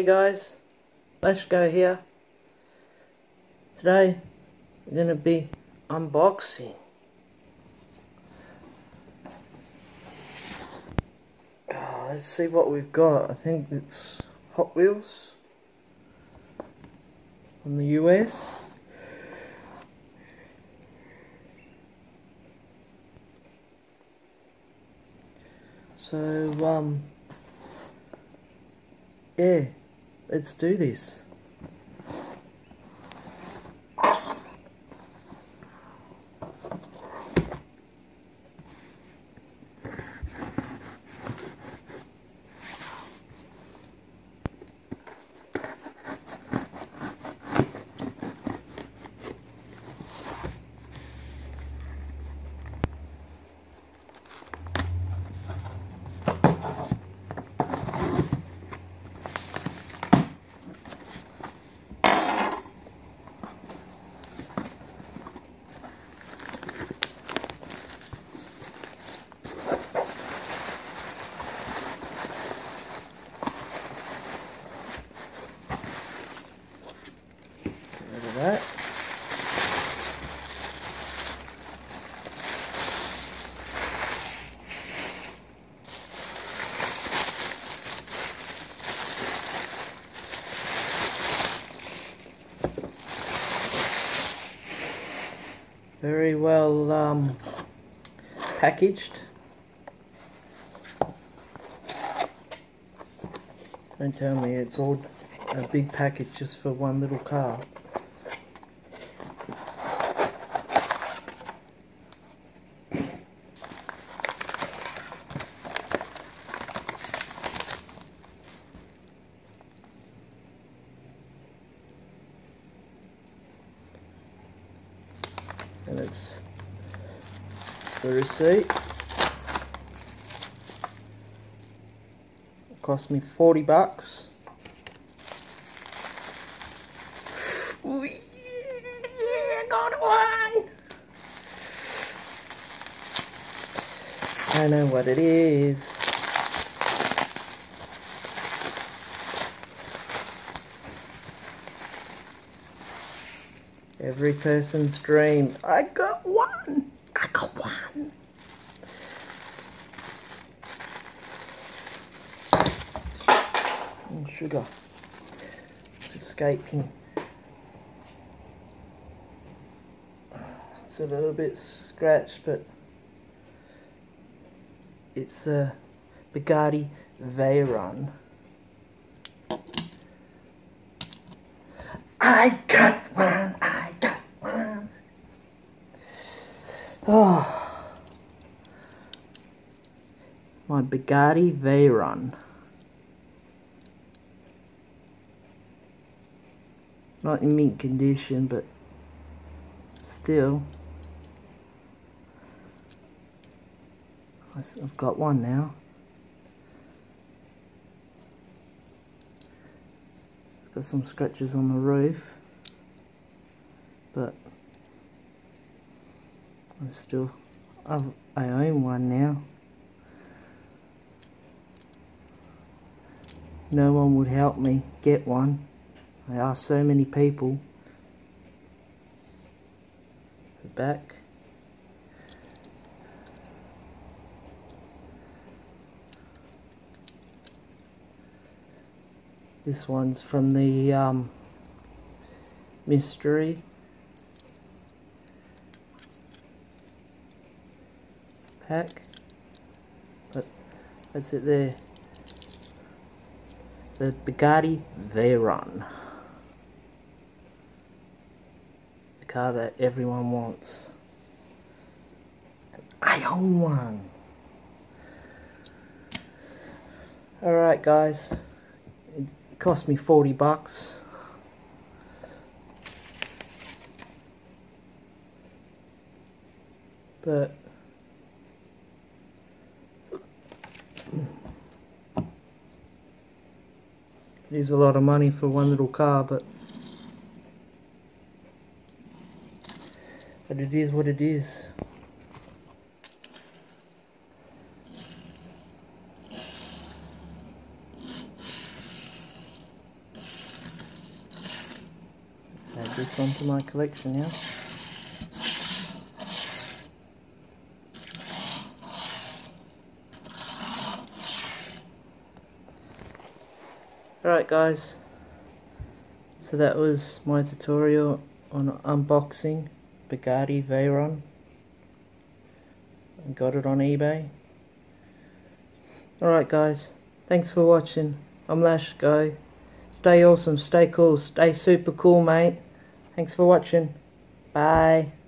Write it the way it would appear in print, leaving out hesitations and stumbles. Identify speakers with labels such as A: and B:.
A: Hey guys, let's go here. Today we're going to be unboxing. Let's see what we've got. I think it's Hot Wheels from the US. So yeah, let's do this. Look at that. Very well packaged. Don't tell me it's all a big package just for one little car. And it's the receipt. It cost me 40 bucks. Ooh, yeah, I got one! I know what it is. Every person's dream. I got one! I got one! And sugar. It's escaping. It's a little bit scratched, but it's a Bugatti Veyron. I got one! I got one! Oh, my Bugatti Veyron. Not in mint condition, but still. I've got one now. It's got some scratches on the roof, but I own one now. No one would help me get one. I asked so many people. The back. This one's from the mystery pack, but that's it there. The Bugatti Veyron, the car that everyone wants. I own one. Alright guys, it cost me 40 bucks. But it is a lot of money for one little car, but it is what it is. Add this onto my collection now. Alright guys, so that was my tutorial on unboxing Bugatti Veyron. I got it on eBay. Alright guys, thanks for watching. I'm Lash Guy. Stay awesome, stay cool, stay super cool, mate. Thanks for watching. Bye.